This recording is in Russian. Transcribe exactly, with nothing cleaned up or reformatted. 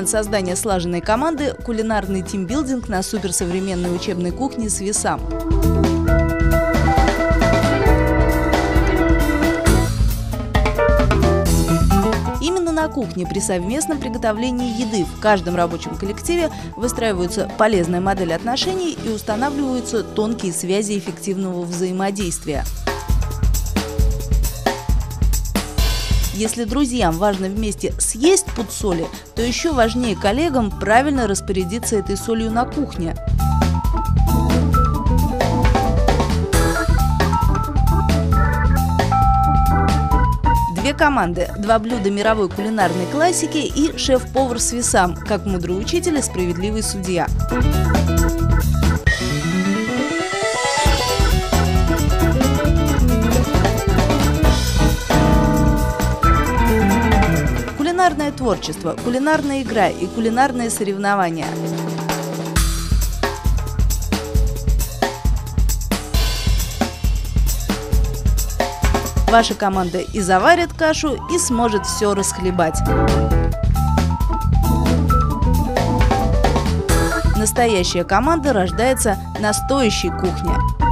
Инструмент создания слаженной команды – кулинарный тимбилдинг на суперсовременной учебной кухне «Свисам». Именно на кухне при совместном приготовлении еды в каждом рабочем коллективе выстраиваются полезная модель отношений и устанавливаются тонкие связи эффективного взаимодействия. Если друзьям важно вместе съесть пуд соли, то еще важнее коллегам правильно распорядиться этой солью на кухне. Две команды, два блюда мировой кулинарной классики и шеф-повар «Свисам», как мудрый учитель и справедливый судья. Кулинарное творчество, кулинарная игра и кулинарные соревнования. Ваша команда и заварит кашу, и сможет все расхлебать. Настоящая команда рождается на стоящей кухне.